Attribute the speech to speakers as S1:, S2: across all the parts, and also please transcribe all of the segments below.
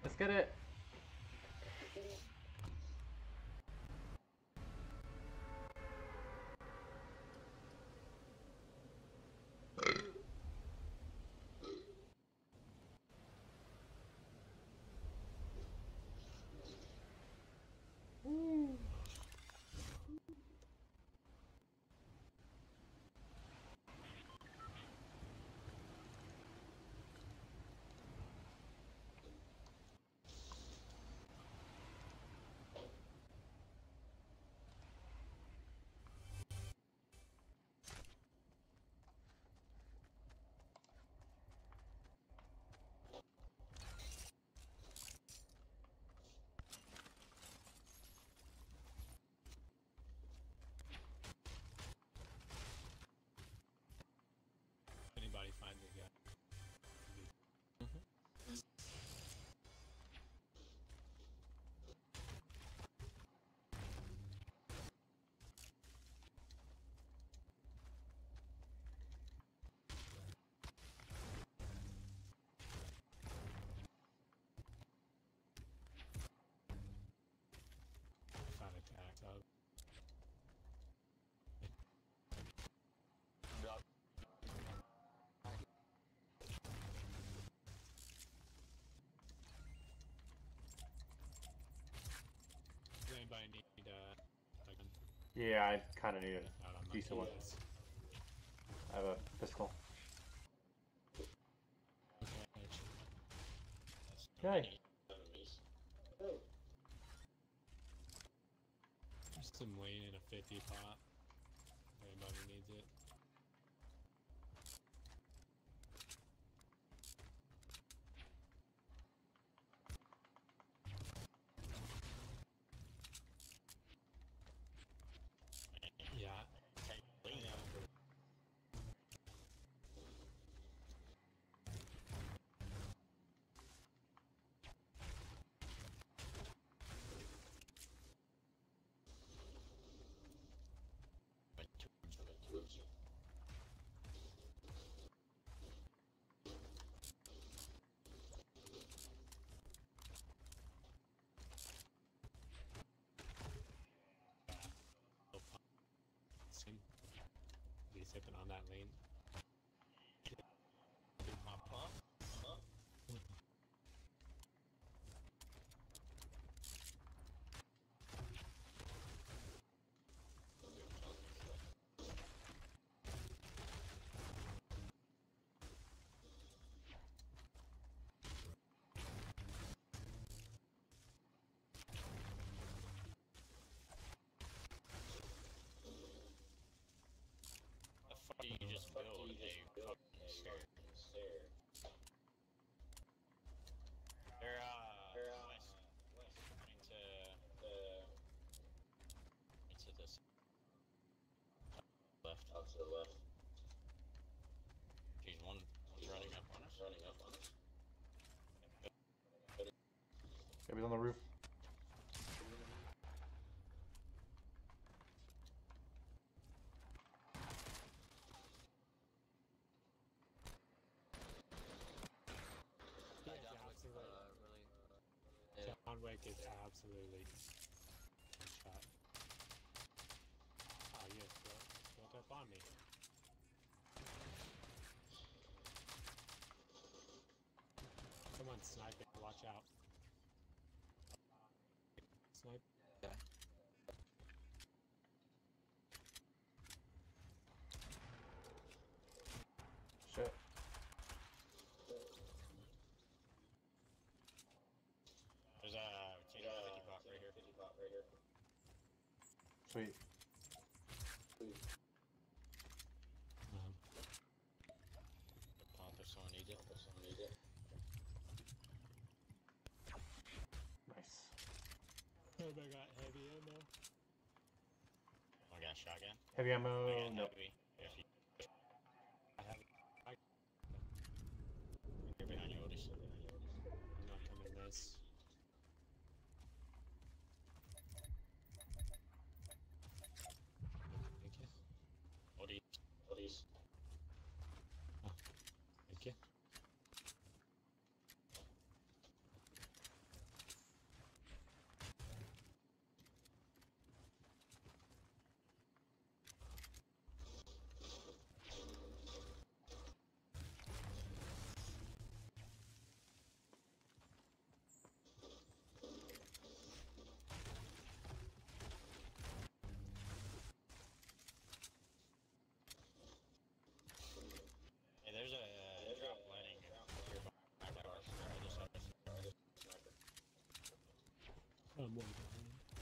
S1: Let's get it.
S2: Anybody finds it yet? Found attack up. Does anybody need like
S1: Yeah, I kind of need a
S2: out on my
S1: decent one.
S2: keys?
S1: I have a pistol. Okay.
S2: There's some weight in a 50 pot. Anybody needs it. Yeah. He's sipping on that lean.
S3: My pump? The fuck do you just build a fucking stair? They're west into this left. Out to the left. Geez, one's running up on us.
S1: Maybe he's on the roof.
S2: John Wick is absolutely shot. Oh, you just built up on me. Someone's sniping, watch out. Snipe.
S1: Shit.
S3: There's a 50 pot right here.
S1: Sweet.
S3: Pump if someone needs it.
S1: Nice.
S2: Oh, they got heavy ammo.
S3: I got a shotgun.
S1: Heavy
S3: I
S1: ammo?
S3: got
S1: No.
S3: heavy. If you...
S2: I have.
S3: You're behind you, Otis.
S2: I'm not coming this. Thank you.
S3: Otis.
S2: Thank you. I'm way behind.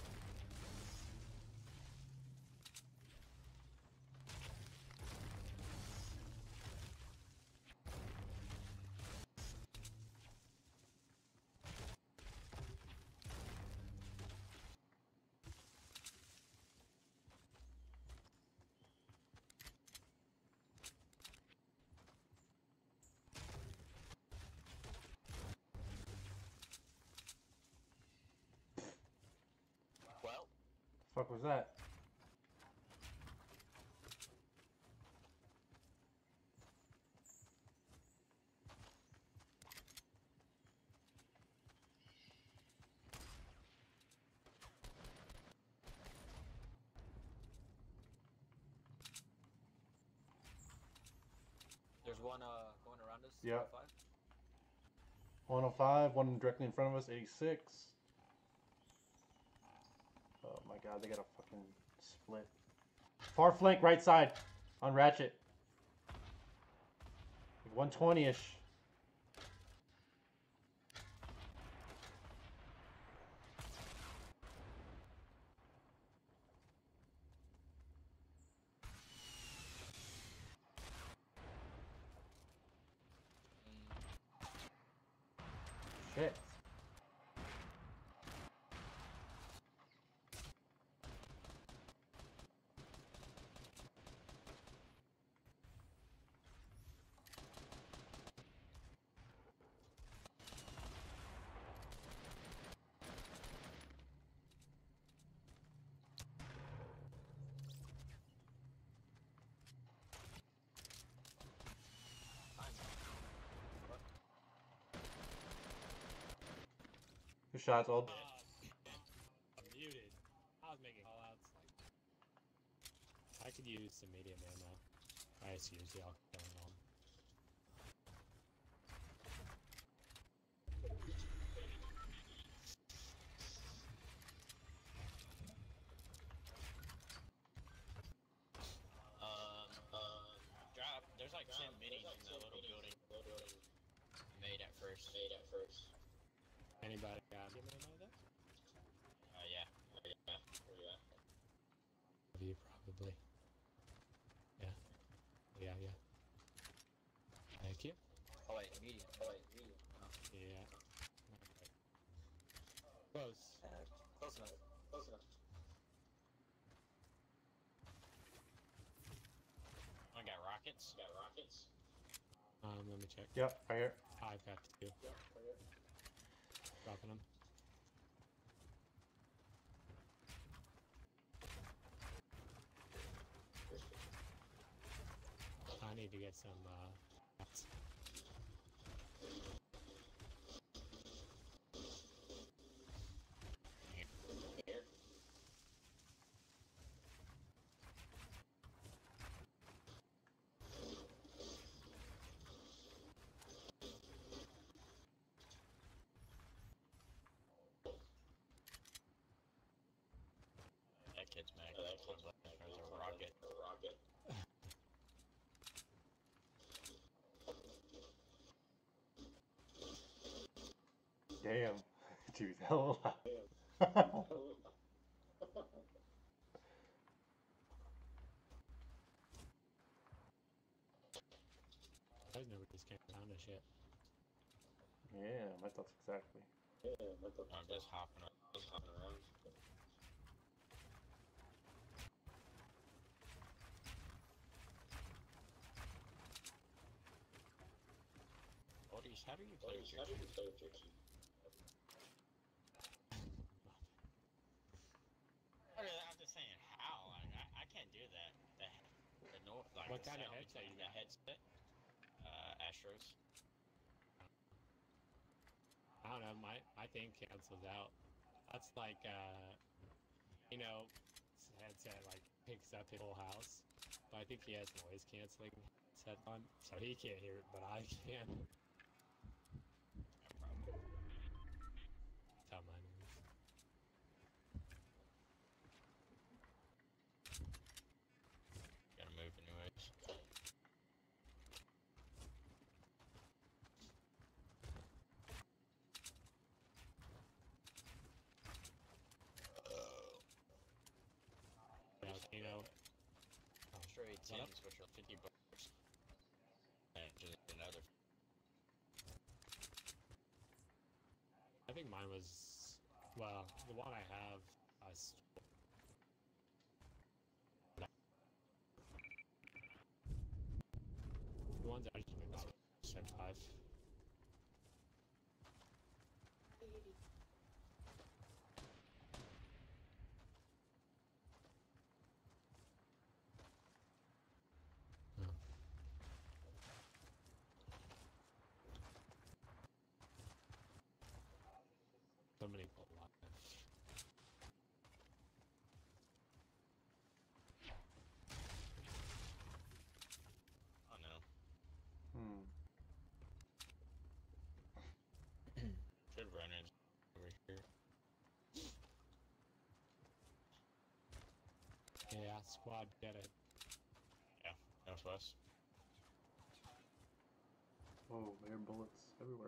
S3: Well,
S1: The fuck was that?
S3: there's one going around us.
S1: Yep.
S3: 105.
S1: 105, one directly in front of us, 86. Oh my god, they got a fucking split. Far flank, right side, on Ratchet. 120-ish. Shit. Good shots, old.
S2: I'm muted. I was making call outs. Like, I could use some medium ammo. I just use y'all going on.
S3: Drop. There's like 10 minis in that little building. Made at first.
S2: Anybody got medium ammo there?
S3: Yeah. Where you at?
S2: You probably. Yeah. Yeah. Thank you.
S3: Oh wait, medium.
S2: Yeah. Close.
S3: Close enough. I got rockets.
S2: Let me check.
S1: Yep, right here.
S2: I've got two. Dropping them. I need to get some, shots.
S3: That kid's mad. There's a rocket.
S1: Damn. Dude, hell.
S2: Those nobody's came around this shit.
S1: Yeah, my thoughts exactly.
S3: I'm just hopping around. Odys, how do you play with your key? I'm just saying, how? I can't do that. Like
S2: What
S3: the
S2: kind of
S3: sound
S2: headset
S3: between
S2: you
S3: the
S2: got?
S3: headset? Astros.
S2: I don't know, my thing cancels out. That's like, you know, headset like picks up his whole house. But I think he has noise canceling headset on, so he can't hear it, but I can. That's how mine is.
S3: Gotta move anyways. Tins, which are $50, and just another.
S2: I think mine was, well, the one I have, the ones I just made, set 5. So many people alive.
S3: Oh no. Should run in over here.
S2: Yeah, squad, get it.
S3: Yeah, northwest.
S1: Oh, air bullets everywhere.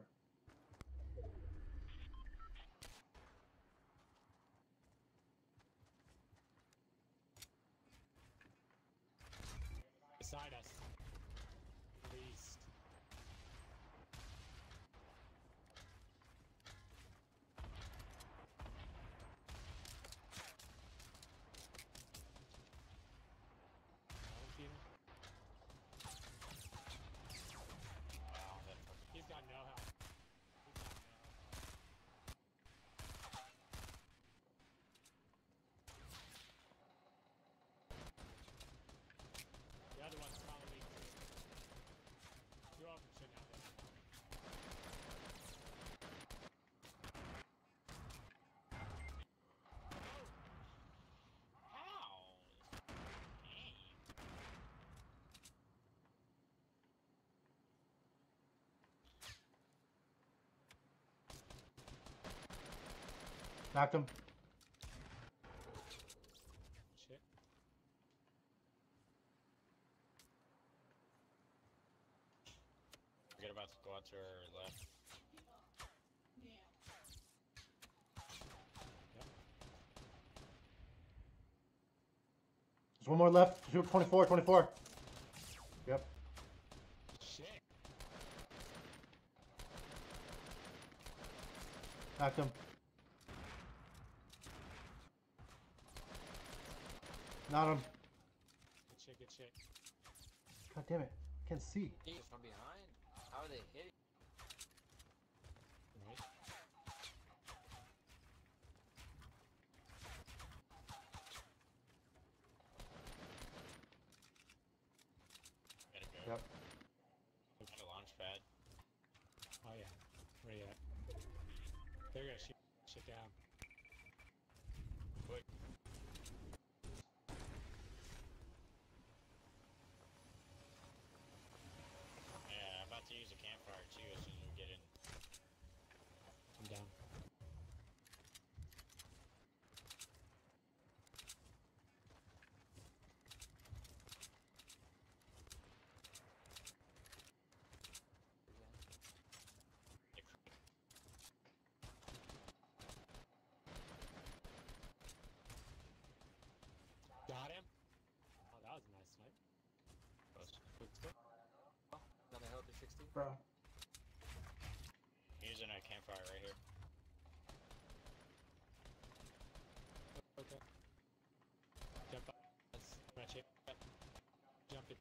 S2: Beside us. Please.
S3: Wow, that fucking.
S2: He's got no health. He's got no health. The other one's probably two of them should have it.
S3: How? Dang.
S1: Knocked him.
S2: Shit.
S3: Forget about the squad to our left.
S1: There's one more left. Shoot, 24, 24. Yep.
S2: Shit.
S1: Knocked him. Not him.
S2: Good shit, good shit.
S1: God damn it. Can't see.
S4: He's from behind? How are they hitting?
S2: Right.
S3: Gotta go.
S1: Yep.
S3: Got a launch pad.
S2: Oh yeah. Where you at? They're gonna shoot shit down.
S3: Quick. Yeah, I'm about to use a campfire too as soon as we get in.
S2: I'm down.
S3: The creek.
S2: Got him. Oh, that was a nice snipe. Quick scope.
S4: Another healthy 60.
S1: Bro.
S3: Using a campfire right here.
S2: Okay. Jump up. Match it. Jump it.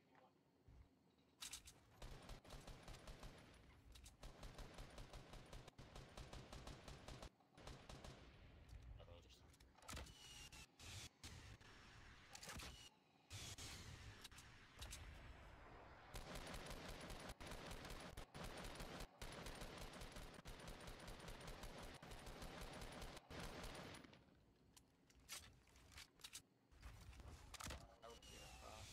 S4: I would get across.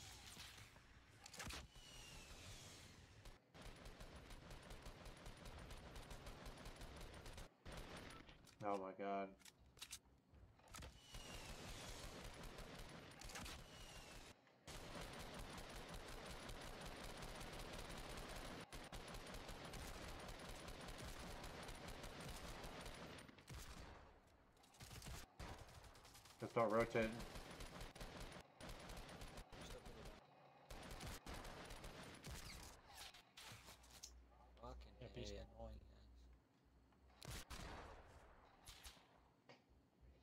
S1: Oh my god. Let's start rotating.
S4: Still pretty down.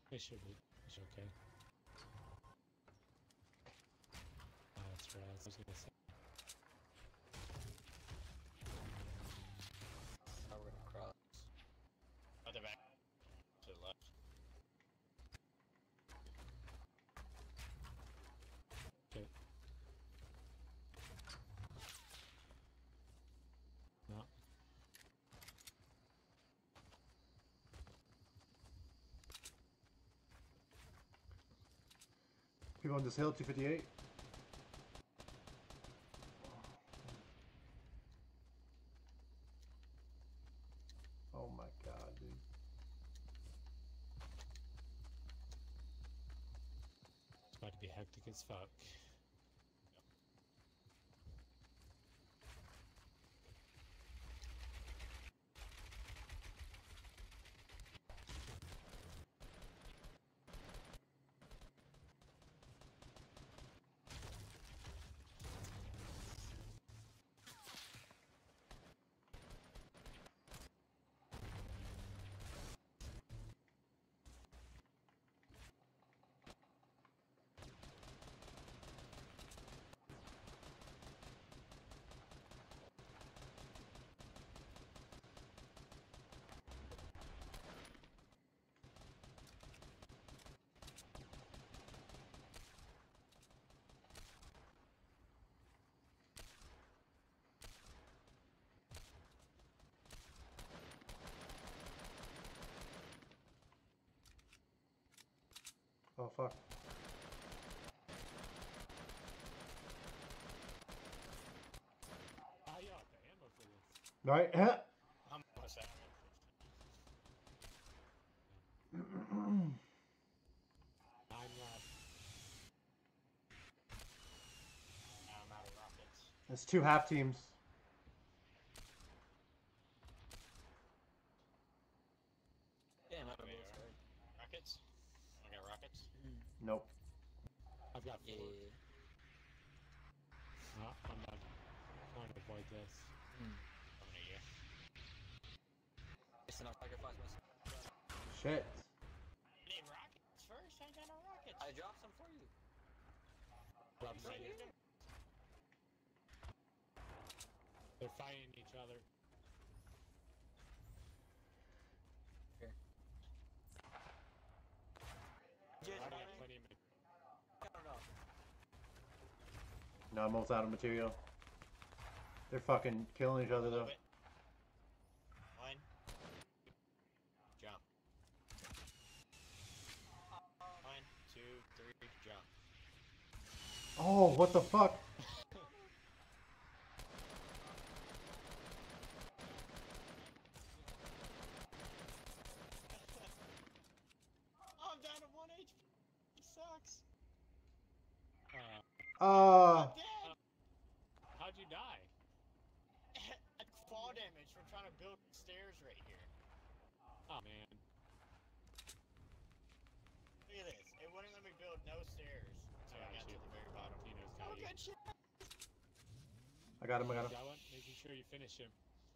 S2: It should be. It's okay. Oh, that's right. I was gonna say.
S4: Now we're gonna cross.
S3: Oh, they're back to the left.
S2: Okay. No.
S1: People on this hill, 258. Oh my god, dude.
S2: It's about to be hectic as fuck.
S1: Oh fuck.
S2: Ah, you have the ammo for this.
S1: Right?
S3: I'm almost out.
S2: 9 left.
S3: Now I'm out of rockets.
S1: It's 2 half teams.
S4: Damn, I'm
S3: Wait,
S4: both right.
S3: Rockets? I got rockets.
S1: Nope.
S2: I've got 4.
S4: Yeah.
S2: I'm not trying to avoid this.
S3: Coming to you.
S4: It's enough sacrifice myself.
S1: Shit.
S3: I need rockets first. I ain't got no rockets.
S4: I dropped some for you.
S2: Rob
S3: Right
S2: Snyder.
S3: here.
S2: They're fighting each other.
S3: Just
S2: I got
S3: running.
S2: plenty of
S4: I don't know.
S1: No, I'm almost out of material. They're fucking killing each other though.
S3: Wait. 1. Jump. 1, 2, 3, jump.
S1: Oh, what the fuck?
S3: Oh, I'm down to 1 HP. It sucks.
S1: Uh,
S3: I'm dead.
S2: How'd you die?
S3: I took fall damage from trying to build stairs right here.
S2: Oh man.
S3: Look at this. It wouldn't let me build no stairs. So I got to the very bottom.
S2: Tino's
S3: Oh,
S2: got you.
S3: good shit.
S1: I got him, I got him.
S2: Got one? Making sure you finish him.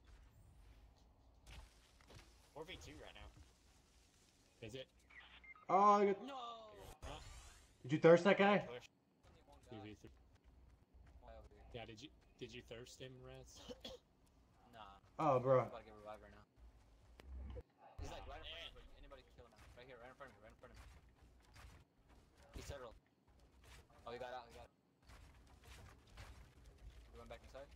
S3: 4v2 right now.
S2: Is it?
S1: Oh, I got...
S4: No!
S1: Did you thirst that guy?
S3: Push.
S4: Only one guy.
S2: 2v3.
S4: Why over here?
S2: Yeah, did you thirst him, Rez?
S4: Nah.
S1: Oh, bro.
S4: I'm about to get revived right now. He's like right in front of me. Anybody can kill him now. Right here, right in front of me, right in front of me. He's settled. Oh, he got out, he got it. He went back inside.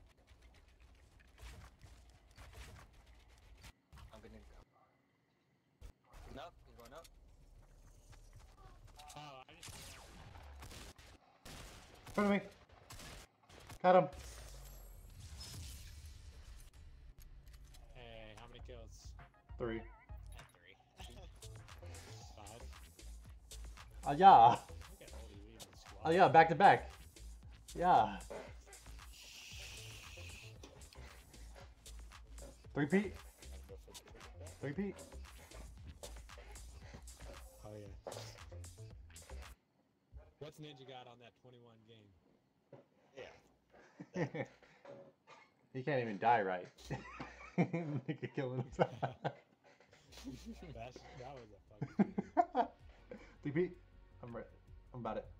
S4: I'm gonna go. He's up, he's going up.
S2: Oh, I just...
S1: In front of me. Got him.
S2: Hey, how many kills?
S1: 3.
S3: At 3.
S2: 5?
S1: Yeah.
S2: Look at all you leave in the squad.
S1: Oh yeah, back to back. Yeah. 3-peat. 3-peat.
S2: Oh yeah. What's Ninja got on that 21 game?
S3: Yeah.
S1: He can't even die right. Nigga killing himself.
S2: That was a fucking...
S1: DP. I'm right. I'm about it.